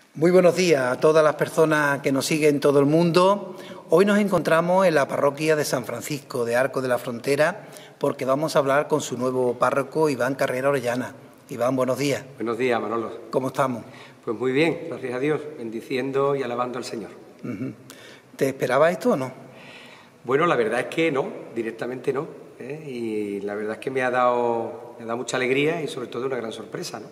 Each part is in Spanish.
Muy buenos días a todas las personas que nos siguen en todo el mundo. Hoy nos encontramos en la parroquia de San Francisco de Arcos de la Frontera porque vamos a hablar con su nuevo párroco, Iván Carrera Orellana. Iván, buenos días. Buenos días, Manolo. ¿Cómo estamos? Pues muy bien, gracias a Dios, bendiciendo y alabando al Señor. ¿Te esperabas esto o no? Bueno, la verdad es que no, directamente no. Y la verdad es que me ha dado mucha alegría y sobre todo una gran sorpresa, ¿no?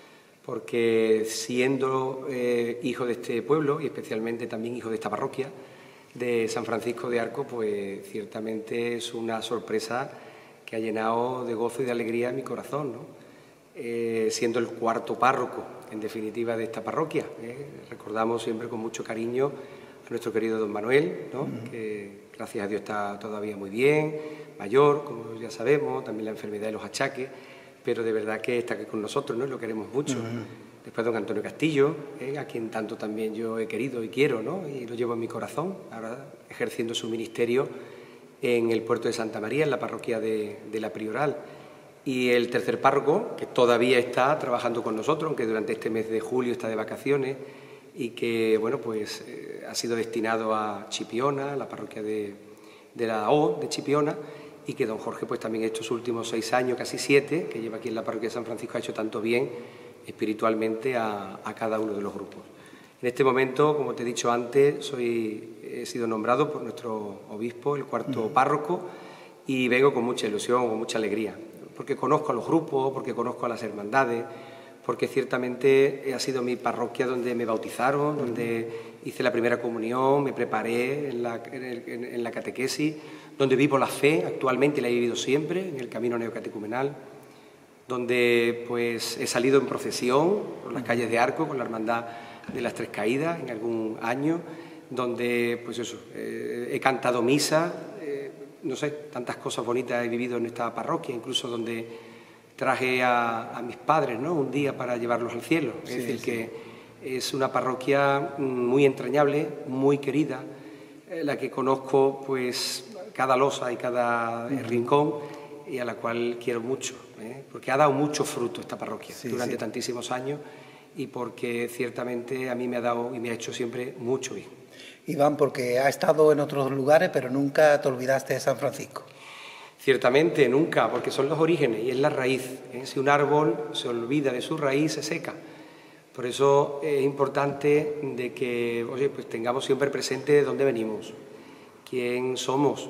Porque siendo hijo de este pueblo y especialmente también hijo de esta parroquia de San Francisco de Arcos, pues ciertamente es una sorpresa que ha llenado de gozo y de alegría mi corazón, ¿no? Siendo el cuarto párroco, en definitiva, de esta parroquia. Recordamos siempre con mucho cariño a nuestro querido don Manuel, ¿no? Que gracias a Dios está todavía muy bien, mayor, como ya sabemos, también la enfermedad y los achaques, pero de verdad que está aquí con nosotros, ¿no? Lo queremos mucho. Después don Antonio Castillo, a quien tanto también yo he querido y quiero, ¿no? Y lo llevo en mi corazón, ahora ejerciendo su ministerio en el puerto de Santa María, en la parroquia de la Prioral. Y el tercer párroco, que todavía está trabajando con nosotros, aunque durante este mes de julio está de vacaciones, y que, bueno, pues ha sido destinado a Chipiona, la parroquia de la O de Chipiona, y que don Jorge pues también estos últimos 6 años, casi 7, que lleva aquí en la parroquia de San Francisco, ha hecho tanto bien espiritualmente a cada uno de los grupos. En este momento, como te he dicho antes, he sido nombrado por nuestro obispo, el cuarto párroco, y vengo con mucha ilusión, con mucha alegría, porque conozco a los grupos, porque conozco a las hermandades, porque ciertamente ha sido mi parroquia donde me bautizaron, donde hice la primera comunión, me preparé en la catequesis, donde vivo la fe actualmente y la he vivido siempre, en el camino neocatecumenal, donde pues he salido en procesión por las calles de Arcos con la Hermandad de las Tres Caídas en algún año, donde pues eso, he cantado misa, no sé, tantas cosas bonitas he vivido en esta parroquia, incluso donde traje a mis padres, ¿no? Un día para llevarlos al cielo. Es decir, que es una parroquia muy entrañable, muy querida, la que conozco pues cada losa y cada rincón, y a la cual quiero mucho, porque ha dado mucho fruto esta parroquia durante tantísimos años, y porque ciertamente a mí me ha dado y me ha hecho siempre mucho bien. Iván, porque has estado en otros lugares, pero nunca te olvidaste de San Francisco. Ciertamente, nunca, porque son los orígenes y es la raíz. Si un árbol se olvida de su raíz, se seca. Por eso es importante de que, oye, pues tengamos siempre presente de dónde venimos, quiénes somos,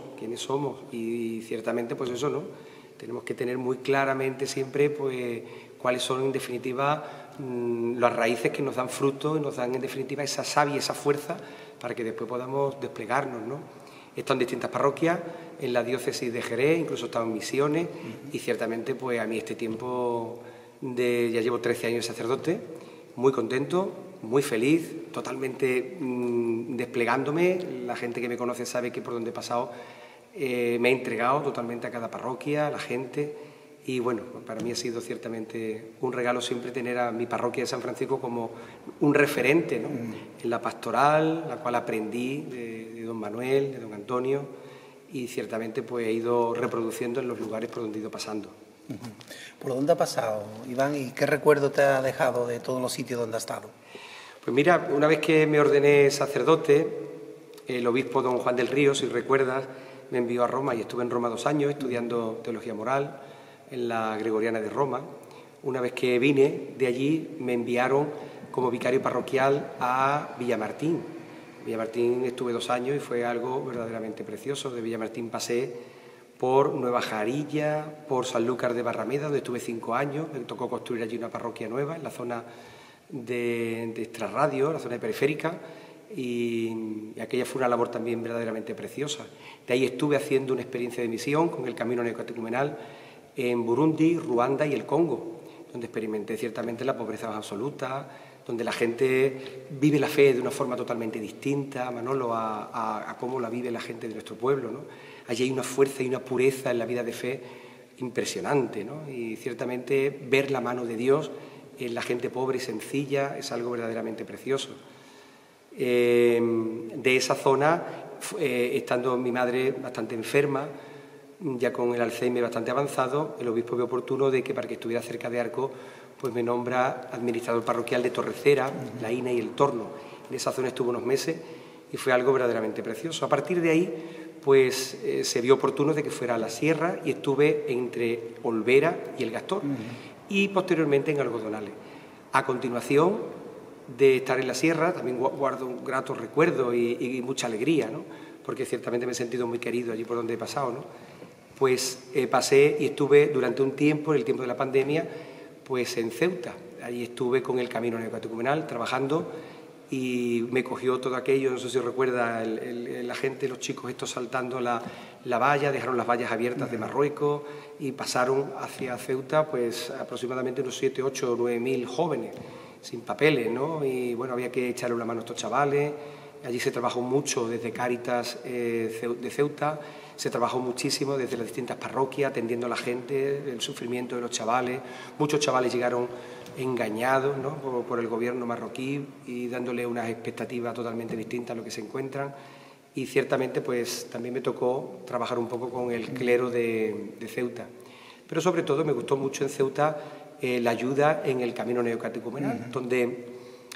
y ciertamente, pues eso, ¿no? Tenemos que tener muy claramente siempre, pues, cuáles son, en definitiva, las raíces que nos dan fruto y nos dan, en definitiva, esa savia, esa fuerza para que después podamos desplegarnos, ¿no? He estado en distintas parroquias, en la diócesis de Jerez, incluso he estado en misiones, y ciertamente pues a mí este tiempo ya llevo 13 años de sacerdote, muy contento, muy feliz, totalmente desplegándome. La gente que me conoce sabe que por donde he pasado me he entregado totalmente a cada parroquia, a la gente, y bueno, para mí ha sido ciertamente un regalo siempre tener a mi parroquia de San Francisco como un referente, ¿no? En la pastoral, la cual aprendí de don Manuel, de don Antonio, y ciertamente pues he ido reproduciendo en los lugares por donde he ido pasando. ¿Por dónde ha pasado, Iván, y qué recuerdo te ha dejado de todos los sitios donde has estado? Pues mira, una vez que me ordené sacerdote, el obispo don Juan del Río, si recuerdas, me envió a Roma y estuve en Roma 2 años estudiando teología moral en la Gregoriana de Roma. Una vez que vine de allí, me enviaron como vicario parroquial a Villamartín. Villamartín estuve 2 años y fue algo verdaderamente precioso. De Villamartín pasé por Nueva Jarilla, por Sanlúcar de Barrameda, donde estuve 5 años. Me tocó construir allí una parroquia nueva en la zona de extrarradio, la zona periférica, y aquella fue una labor también verdaderamente preciosa. De ahí estuve haciendo una experiencia de misión con el camino neocatecumenal en Burundi, Ruanda y el Congo, donde experimenté ciertamente la pobreza más absoluta, donde la gente vive la fe de una forma totalmente distinta, Manolo, a cómo la vive la gente de nuestro pueblo, ¿no? Allí hay una fuerza y una pureza en la vida de fe impresionante, ¿no? Y ciertamente ver la mano de Dios en la gente pobre y sencilla es algo verdaderamente precioso. De esa zona, estando mi madre bastante enferma, ya con el Alzheimer bastante avanzado, el obispo vio oportuno de que para que estuviera cerca de Arcos, pues me nombra administrador parroquial de Torrecera, La Ina y El Torno. En esa zona estuve unos meses y fue algo verdaderamente precioso. A partir de ahí, pues se vio oportuno de que fuera a la sierra y estuve entre Olvera y El Gastor y posteriormente en Algodonales. A continuación de estar en la sierra, también guardo un grato recuerdo y mucha alegría, ¿no? Porque ciertamente me he sentido muy querido allí por donde he pasado, ¿no? Pues pasé y estuve durante un tiempo, en el tiempo de la pandemia, pues en Ceuta. Allí estuve con el Camino Neocatecumenal trabajando y me cogió todo aquello, no sé si recuerda, la gente, los chicos estos saltando la valla, dejaron las vallas abiertas de Marruecos y pasaron hacia Ceuta pues aproximadamente unos 7, 8 o 9 mil jóvenes sin papeles, ¿no? Y bueno, había que echarle una mano a estos chavales. Allí se trabajó mucho desde Cáritas de Ceuta, se trabajó muchísimo desde las distintas parroquias, atendiendo a la gente, el sufrimiento de los chavales. Muchos chavales llegaron engañados, ¿no?, por el gobierno marroquí y dándole unas expectativas totalmente distintas a lo que se encuentran. Y ciertamente pues también me tocó trabajar un poco con el clero de Ceuta. Pero sobre todo me gustó mucho en Ceuta la ayuda en el camino neocatecumenal, donde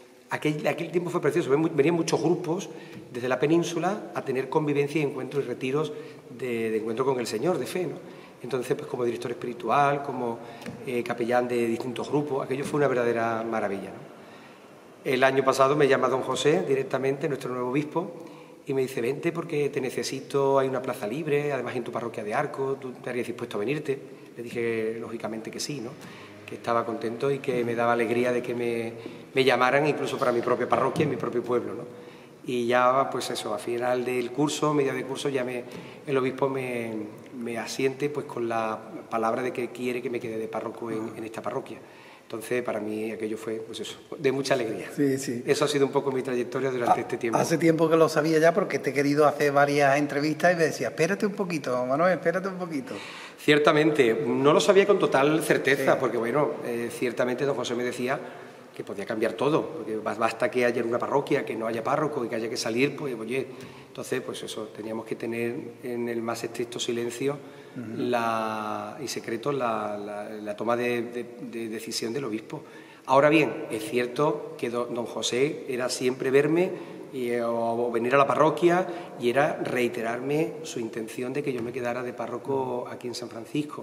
aquel tiempo fue precioso. Venían muchos grupos desde la península a tener convivencia y encuentros y retiros de encuentro con el Señor, de fe, ¿no? Entonces, pues como director espiritual, como capellán de distintos grupos, aquello fue una verdadera maravilla, ¿no? El año pasado me llama don José directamente, nuestro nuevo obispo, y me dice, vente porque te necesito, hay una plaza libre, además en tu parroquia de Arco, ¿tú te harías dispuesto a venirte? Le dije, lógicamente que sí, ¿no?, que estaba contento y que me daba alegría de que me llamaran incluso para mi propia parroquia, en mi propio pueblo, ¿no? Y ya, pues eso, a final del curso, media de curso, ya el obispo me asiente pues con la palabra de que quiere que me quede de párroco en esta parroquia. Entonces, para mí aquello fue, pues eso, de mucha alegría. Sí, sí. Eso ha sido un poco mi trayectoria durante este tiempo. Hace tiempo que lo sabía ya porque te he querido hacer varias entrevistas y me decía, espérate un poquito, Manuel, espérate un poquito. Ciertamente, no lo sabía con total certeza, sí, porque bueno, ciertamente don José me decía que podía cambiar todo, porque basta que haya una parroquia, que no haya párroco y que haya que salir, pues oye, entonces pues eso, teníamos que tener en el más estricto silencio y secreto la toma de decisión del obispo. Ahora bien, es cierto que don José era siempre verme o venir a la parroquia y era reiterarme su intención de que yo me quedara de párroco aquí en San Francisco.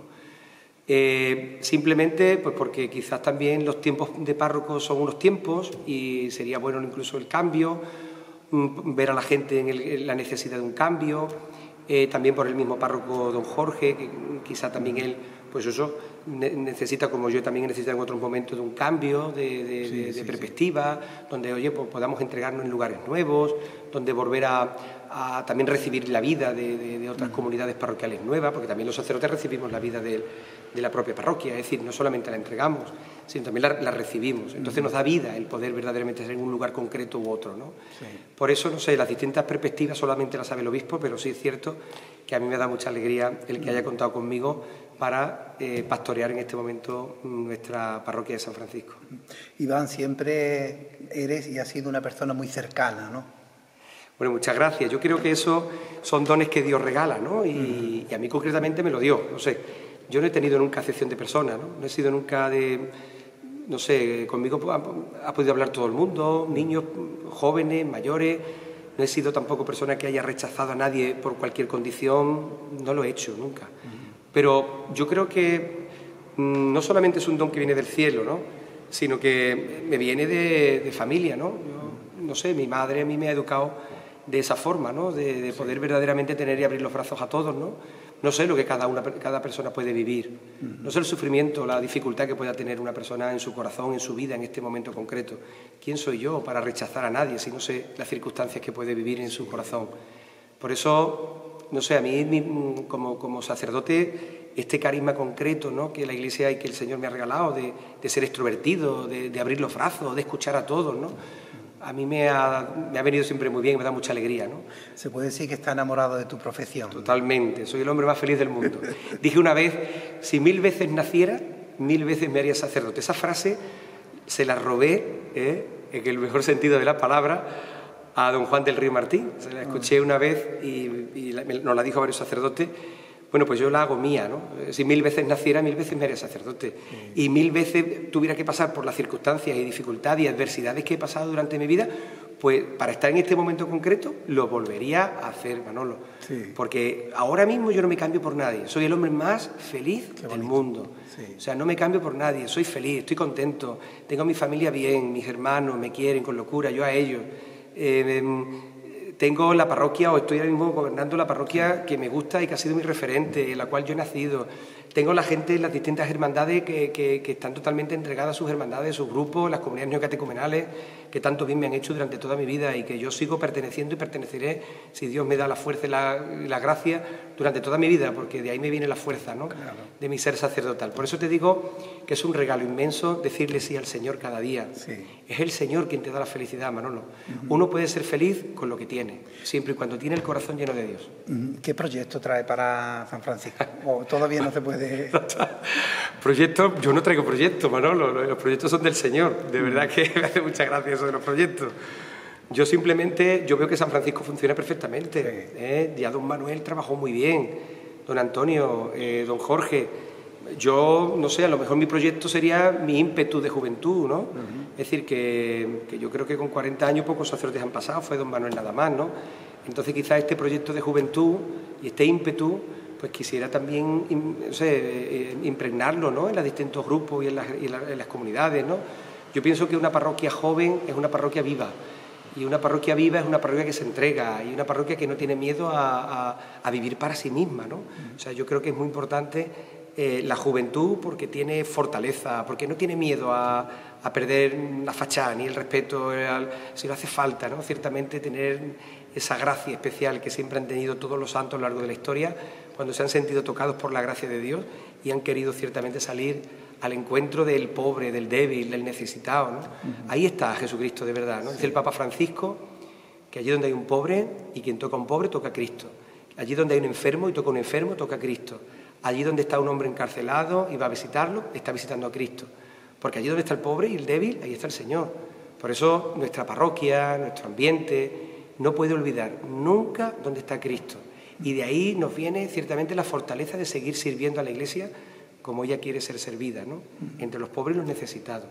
Simplemente pues porque quizás también los tiempos de párroco son unos tiempos y sería bueno incluso el cambio, ver a la gente en la necesidad de un cambio, también por el mismo párroco don Jorge, que quizá también él pues eso necesita, como yo también necesito en otros momentos, de un cambio de perspectiva, donde oye, pues podamos entregarnos en lugares nuevos, donde volver a también recibir la vida de otras comunidades parroquiales nuevas, porque también los sacerdotes recibimos la vida de la propia parroquia, es decir, no solamente la entregamos, sino también la recibimos. Entonces nos da vida el poder verdaderamente ser en un lugar concreto u otro, ¿no? Sí. Por eso, no sé, las distintas perspectivas solamente las sabe el obispo, pero sí es cierto que a mí me da mucha alegría el que haya contado conmigo para pastorear en este momento nuestra parroquia de San Francisco. Iván, siempre eres y has sido una persona muy cercana, ¿no? Bueno, muchas gracias. Yo creo que esos son dones que Dios regala, ¿no? Y a mí concretamente me lo dio, no sé. Yo no he tenido nunca acepción de persona, ¿no? No he sido nunca no sé, conmigo ha podido hablar todo el mundo, niños, jóvenes, mayores. No he sido tampoco persona que haya rechazado a nadie por cualquier condición, no lo he hecho nunca. Pero yo creo que no solamente es un don que viene del cielo, ¿no?, sino que me viene de familia, ¿no? Yo, no sé, mi madre a mí me ha educado de esa forma, ¿no?, de poder verdaderamente tener y abrir los brazos a todos, ¿no? No sé lo que cada persona puede vivir, no sé el sufrimiento, la dificultad que pueda tener una persona en su corazón, en su vida, en este momento concreto. ¿Quién soy yo para rechazar a nadie si no sé las circunstancias que puede vivir en su corazón? Por eso, no sé, a mí como sacerdote, este carisma concreto, ¿no?, que la Iglesia y que el Señor me ha regalado, de ser extrovertido, de abrir los brazos, de escuchar a todos, ¿no?, a mí me ha venido siempre muy bien, me da mucha alegría, ¿no? ¿Se puede decir que está enamorado de tu profesión? Totalmente, soy el hombre más feliz del mundo. Dije una vez, si 1000 veces naciera, 1000 veces me haría sacerdote. Esa frase se la robé, en el mejor sentido de la palabra, a don Juan del Río Martín. Se la escuché una vez y nos la dijo a varios sacerdotes. Bueno, pues yo la hago mía, ¿no? Si 1000 veces naciera, 1000 veces me haría sacerdote. Y 1000 veces tuviera que pasar por las circunstancias y dificultades y adversidades que he pasado durante mi vida, pues para estar en este momento concreto lo volvería a hacer, Manolo. Sí. Porque ahora mismo yo no me cambio por nadie. Soy el hombre más feliz del mundo. Sí. O sea, no me cambio por nadie. Soy feliz, estoy contento. Tengo a mi familia bien, mis hermanos me quieren con locura, yo a ellos. Tengo la parroquia, o estoy ahora mismo gobernando la parroquia que me gusta y que ha sido mi referente, en la cual yo he nacido. Tengo la gente en las distintas hermandades que están totalmente entregadas a sus hermandades, sus grupos, las comunidades neocatecumenales, que tanto bien me han hecho durante toda mi vida y que yo sigo perteneciendo y perteneceré, si Dios me da la fuerza y la gracia, durante toda mi vida, porque de ahí me viene la fuerza, ¿no? Claro. De mi ser sacerdotal. Por eso te digo que es un regalo inmenso decirle sí al Señor cada día. Sí. Es el Señor quien te da la felicidad, Manolo. Uno puede ser feliz con lo que tiene, siempre y cuando tiene el corazón lleno de Dios. ¿Qué proyecto trae para San Francisco? ¿O todavía no se puede...? Proyectos, yo no traigo proyectos, Manolo, los proyectos son del Señor. De verdad que me hace mucha gracia eso de los proyectos. Yo simplemente, yo veo que San Francisco funciona perfectamente. Sí. Ya don Manuel trabajó muy bien, don Antonio, don Jorge. Yo, no sé, a lo mejor mi proyecto sería mi ímpetu de juventud, ¿no? Es decir, que yo creo que con 40 años pocos sacerdotes han pasado, fue don Manuel nada más, ¿no? Entonces quizás este proyecto de juventud y este ímpetu, pues quisiera también, no sé, impregnarlo, ¿no? En los distintos grupos y en las comunidades, ¿no? Yo pienso que una parroquia joven es una parroquia viva. Y una parroquia viva es una parroquia que se entrega y una parroquia que no tiene miedo a vivir para sí misma, ¿no? O sea, yo creo que es muy importante la juventud porque tiene fortaleza, porque no tiene miedo a perder la fachada ni el respeto si no hace falta, ¿no? Ciertamente tener esa gracia especial que siempre han tenido todos los santos a lo largo de la historia cuando se han sentido tocados por la gracia de Dios y han querido ciertamente salir al encuentro del pobre, del débil, del necesitado, ¿no? Ahí está Jesucristo de verdad, ¿no? Dice el Papa Francisco que allí donde hay un pobre y quien toca a un pobre toca a Cristo. Allí donde hay un enfermo y toca a un enfermo toca a Cristo. Allí donde está un hombre encarcelado y va a visitarlo, está visitando a Cristo. Porque allí donde está el pobre y el débil, ahí está el Señor. Por eso nuestra parroquia, nuestro ambiente, no puede olvidar nunca dónde está Cristo. Y de ahí nos viene ciertamente la fortaleza de seguir sirviendo a la Iglesia como ella quiere ser servida, ¿no? Entre los pobres y los necesitados.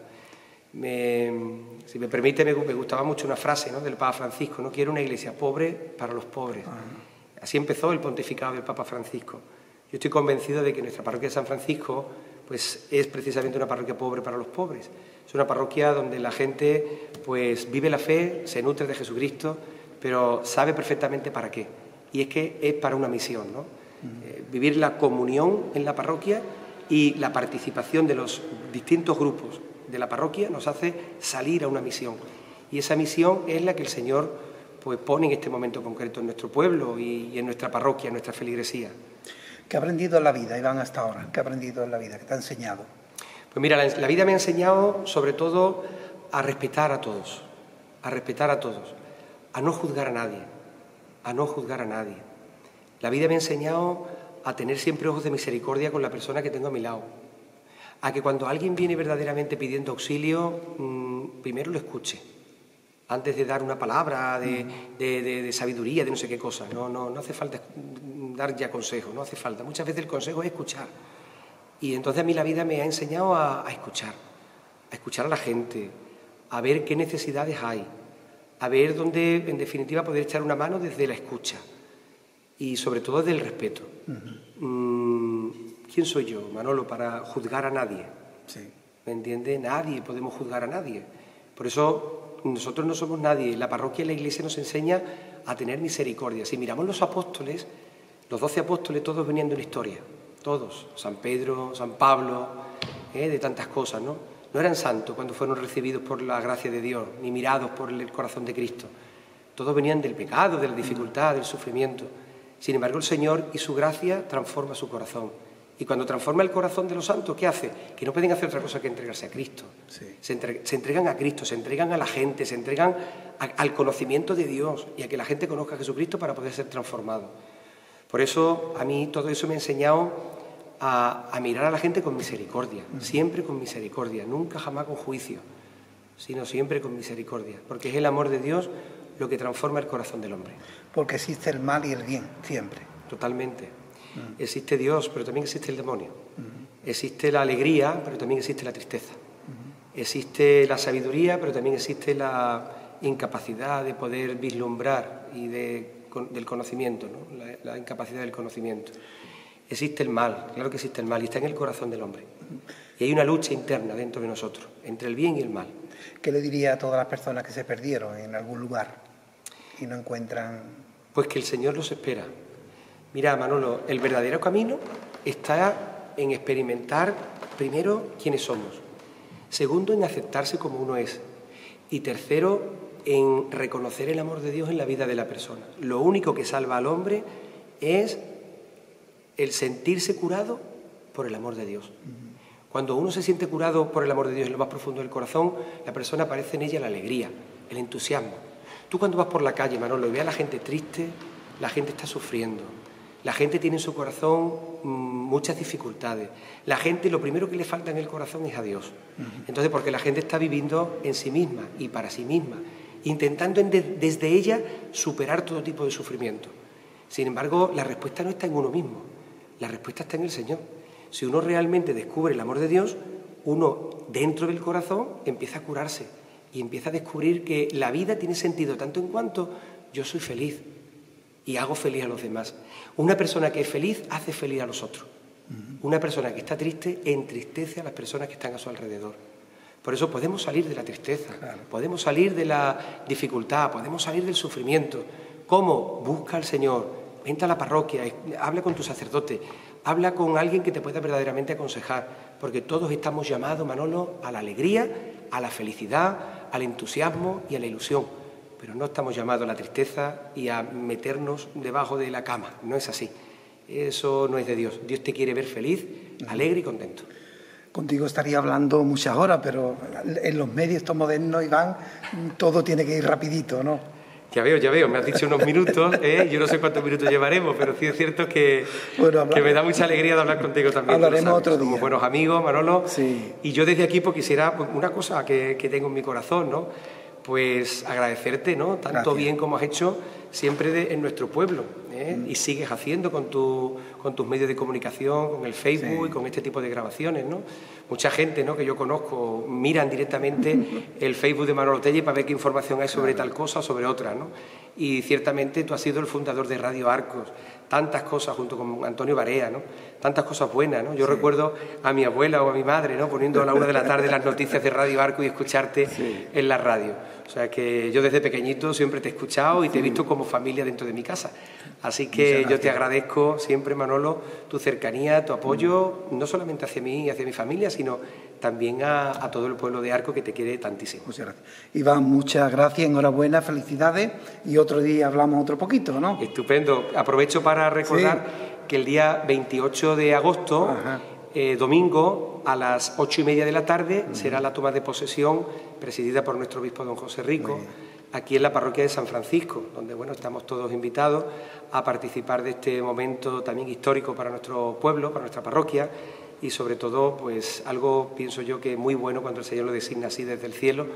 Si me permite, me gustaba mucho una frase, ¿no? Del Papa Francisco, ¿no? Quiero una Iglesia pobre para los pobres. Así empezó el pontificado del Papa Francisco. Yo estoy convencido de que nuestra parroquia de San Francisco pues, es precisamente una parroquia pobre para los pobres. Es una parroquia donde la gente pues, vive la fe, se nutre de Jesucristo, pero sabe perfectamente para qué. Y es que es para una misión, ¿no? Vivir la comunión en la parroquia y la participación de los distintos grupos de la parroquia nos hace salir a una misión. Y esa misión es la que el Señor pues, pone en este momento concreto en nuestro pueblo y en nuestra parroquia, en nuestra feligresía. ¿Qué ha aprendido en la vida, Iván, hasta ahora? ¿Qué ha aprendido en la vida? ¿Qué te ha enseñado? Pues mira, la vida me ha enseñado sobre todo a respetar a todos, a no juzgar a nadie. La vida me ha enseñado a tener siempre ojos de misericordia con la persona que tengo a mi lado, a que cuando alguien viene verdaderamente pidiendo auxilio, primero lo escuche, antes de dar una palabra de sabiduría, de no sé qué cosa. No hace falta dar ya consejo, no hace falta. Muchas veces el consejo es escuchar. Y entonces a mí la vida me ha enseñado a escuchar a la gente, a ver qué necesidades hay, a ver dónde, en definitiva, poder echar una mano desde la escucha y sobre todo desde el respeto. ¿Quién soy yo, Manolo, para juzgar a nadie? Sí. ¿Me entiende? Nadie podemos juzgar a nadie. Por eso nosotros no somos nadie. La parroquia y la Iglesia nos enseña a tener misericordia. Si miramos los apóstoles, los 12 apóstoles todos venían de una historia. Todos. San Pedro, San Pablo, de tantas cosas, ¿no? No eran santos cuando fueron recibidos por la gracia de Dios, ni mirados por el corazón de Cristo. Todos venían del pecado, de la dificultad, del sufrimiento. Sin embargo, el Señor y su gracia transforma su corazón. Y cuando transforma el corazón de los santos, ¿qué hace? Que no pueden hacer otra cosa que entregarse a Cristo. Sí. Se entregan a Cristo, se entregan a la gente, se entregan al conocimiento de Dios y a que la gente conozca a Jesucristo para poder ser transformado. Por eso, a mí todo eso me ha enseñado a mirar a la gente con misericordia, siempre con misericordia, nunca jamás con juicio, sino siempre con misericordia, porque es el amor de Dios lo que transforma el corazón del hombre. Porque existe el mal y el bien, siempre. Totalmente. Existe Dios, pero también existe el demonio. Existe la alegría, pero también existe la tristeza. Existe la sabiduría, pero también existe la incapacidad de poder vislumbrar y del conocimiento, ¿no? La incapacidad del conocimiento. Existe el mal, claro que existe el mal, y está en el corazón del hombre. Y hay una lucha interna dentro de nosotros, entre el bien y el mal. ¿Qué le diría a todas las personas que se perdieron en algún lugar y no encuentran...? Pues que el Señor los espera. Mira, Manolo, el verdadero camino está en experimentar, primero, quiénes somos. Segundo, en aceptarse como uno es. Y tercero, en reconocer el amor de Dios en la vida de la persona. Lo único que salva al hombre es el sentirse curado por el amor de Dios. Cuando uno se siente curado por el amor de Dios en lo más profundo del corazón, la persona aparece en ella la alegría, el entusiasmo. Tú cuando vas por la calle, Manolo, y ves a la gente triste, la gente está sufriendo. La gente tiene en su corazón muchas dificultades. La gente, lo primero que le falta en el corazón es a Dios. Entonces, porque la gente está viviendo en sí misma y para sí misma, intentando desde ella superar todo tipo de sufrimiento. Sin embargo, la respuesta no está en uno mismo, la respuesta está en el Señor. Si uno realmente descubre el amor de Dios, uno dentro del corazón empieza a curarse y empieza a descubrir que la vida tiene sentido tanto en cuanto yo soy feliz y hago feliz a los demás. Una persona que es feliz hace feliz a los otros. Una persona que está triste entristece a las personas que están a su alrededor. Por eso podemos salir de la tristeza, podemos salir de la dificultad, podemos salir del sufrimiento. ¿Cómo? Busca al Señor, vente a la parroquia, habla con tu sacerdote, habla con alguien que te pueda verdaderamente aconsejar, porque todos estamos llamados, Manolo, a la alegría, a la felicidad, al entusiasmo y a la ilusión. Pero no estamos llamados a la tristeza y a meternos debajo de la cama. No es así. Eso no es de Dios. Dios te quiere ver feliz, alegre y contento. Contigo estaría hablando muchas horas, pero en los medios estos modernos, Iván, todo tiene que ir rapidito, ¿no? Ya veo, me has dicho unos minutos, yo no sé cuántos minutos llevaremos, pero sí es cierto que me da mucha alegría de hablar contigo también. Hablaremos otro día. Somos buenos amigos, Manolo, sí. Y yo desde aquí pues quisiera, una cosa que tengo en mi corazón, ¿no? Pues agradecerte, ¿no? Tanto Gracias. Bien como has hecho siempre en nuestro pueblo, y sigues haciendo con tus medios de comunicación, con el Facebook, sí. Y con este tipo de grabaciones, ¿no? Mucha gente, ¿no?, que yo conozco miran directamente el Facebook de Manolo Tellez para ver qué información hay sobre tal cosa o sobre otra, ¿no? Y ciertamente tú has sido el fundador de Radio Arcos, tantas cosas junto con Antonio Barea, ¿no? Tantas cosas buenas, ¿no? Yo recuerdo a mi abuela o a mi madre, ¿no?, poniendo a la 1 de la tarde las noticias de Radio Arcos y escucharte en la radio. O sea que yo desde pequeñito siempre te he escuchado y te he visto como familia dentro de mi casa. Así que yo te agradezco siempre, Manolo, tu cercanía, tu apoyo, no solamente hacia mí y hacia mi familia, sino también a todo el pueblo de Arco que te quiere tantísimo. Muchas gracias. Iván, muchas gracias, enhorabuena, felicidades, y otro día hablamos otro poquito, ¿no? Estupendo. Aprovecho para recordar que el día 28 de agosto, domingo, a las 8:30 de la tarde, será la toma de posesión presidida por nuestro obispo don José Rico, aquí en la parroquia de San Francisco, donde bueno, estamos todos invitados a participar de este momento también histórico para nuestro pueblo, para nuestra parroquia, y sobre todo pues algo, pienso yo, que muy bueno cuando el Señor lo designa así desde el cielo,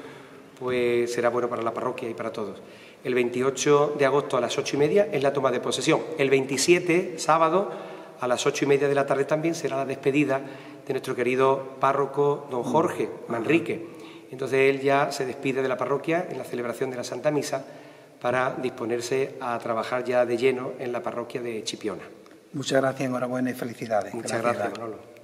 pues será bueno para la parroquia y para todos. El 28 de agosto a las 8:30 es la toma de posesión. El 27, sábado, a las 8:30 de la tarde también será la despedida de nuestro querido párroco don Jorge Manrique. Entonces él ya se despide de la parroquia en la celebración de la Santa Misa para disponerse a trabajar ya de lleno en la parroquia de Chipiona. Muchas gracias, enhorabuena y felicidades. Muchas gracias, Manolo.